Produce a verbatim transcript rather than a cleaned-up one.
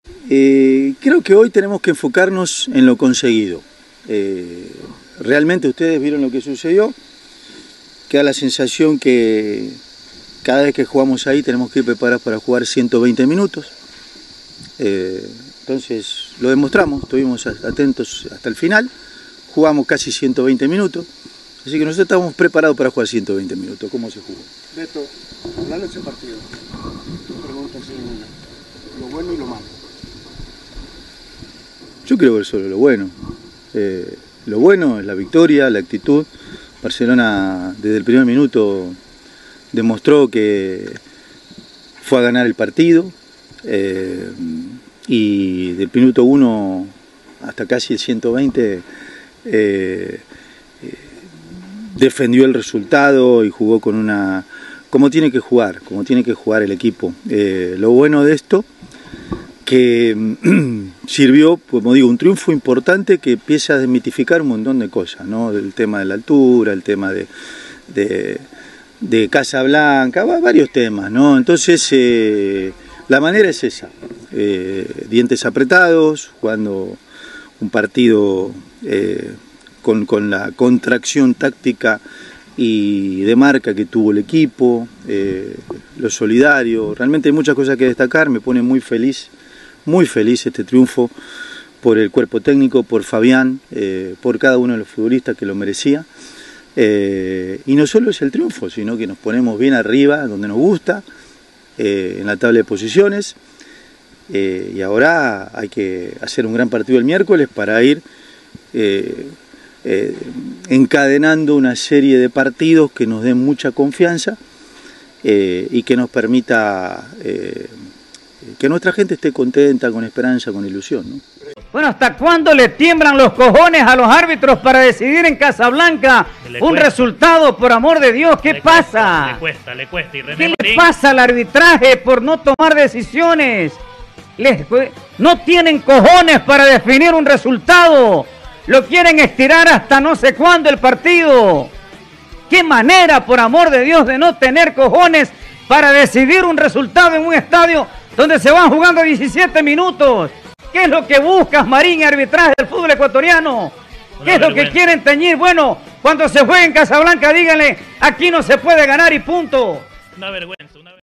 Eh, creo que hoy tenemos que enfocarnos en lo conseguido. Eh, realmente ustedes vieron lo que sucedió. Queda la sensación que cada vez que jugamos ahí tenemos que ir preparados para jugar ciento veinte minutos. Eh, entonces lo demostramos, estuvimos atentos hasta el final, jugamos casi ciento veinte minutos. Así que nosotros estamos preparados para jugar ciento veinte minutos. ¿Cómo se jugó? Beto, hablando de ese partido, tú preguntas lo bueno y lo malo. Yo creo que solo lo bueno. Eh, lo bueno es la victoria, la actitud. Barcelona desde el primer minuto demostró que fue a ganar el partido. Eh, y del minuto uno hasta casi el ciento veinte eh, eh, defendió el resultado y jugó con una... como tiene que jugar, como tiene que jugar el equipo. Eh, lo bueno de esto, que sirvió, como digo, un triunfo importante que empieza a desmitificar un montón de cosas, ¿no? El tema de la altura, el tema de, de, de Casablanca, varios temas, ¿no? Entonces, eh, la manera es esa, eh, dientes apretados, jugando un partido eh, con, con la contracción táctica y de marca que tuvo el equipo, eh, lo solidario. Realmente hay muchas cosas que destacar, me pone muy feliz, muy feliz este triunfo por el cuerpo técnico, por Fabián, eh, por cada uno de los futbolistas que lo merecía. Eh, y no solo es el triunfo, sino que nos ponemos bien arriba, donde nos gusta, eh, en la tabla de posiciones. Eh, y ahora hay que hacer un gran partido el miércoles para ir eh, eh, encadenando una serie de partidos que nos den mucha confianza eh, y que nos permita eh, que nuestra gente esté contenta, con esperanza, con ilusión, ¿no? Bueno, ¿hasta cuándo le tiemblan los cojones a los árbitros para decidir en Casablanca le un cuesta. resultado, por amor de Dios? ¿Qué le pasa? Cuesta, le cuesta, le cuesta. Y René ¿Qué Marín... le pasa al arbitraje por no tomar decisiones? Les, no tienen cojones para definir un resultado. Lo quieren estirar hasta no sé cuándo el partido. ¿Qué manera, por amor de Dios, de no tener cojones para decidir un resultado en un estadio donde se van jugando diecisiete minutos? ¿Qué es lo que buscas, Marín, y arbitraje del fútbol ecuatoriano? ¿Qué es lo que quieren teñir? Bueno, cuando se juegue en Casablanca, díganle, aquí no se puede ganar y punto. Una vergüenza, una vergüenza.